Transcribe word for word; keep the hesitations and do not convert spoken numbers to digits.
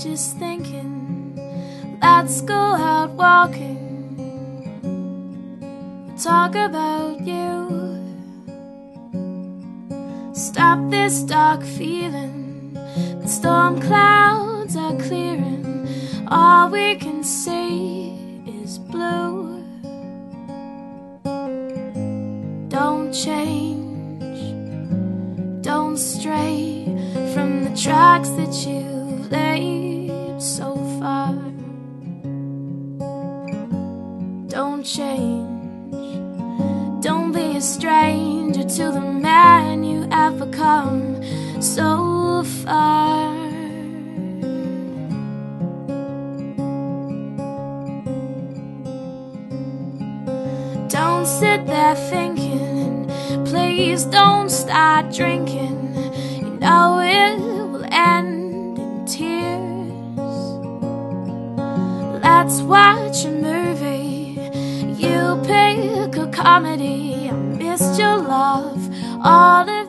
just thinking, let's go out walking, talk about you. Stop this dark feeling, the storm clouds are clearing, all we can see is blue. Don't change, don't stray from the tracks that you've laid so far. Don't change, don't be a stranger to the man you have become so far. Don't sit there thinking, please don't start drinking, you know it will end in tears. Let's watch a movie, you pick a comedy. I missed your love all the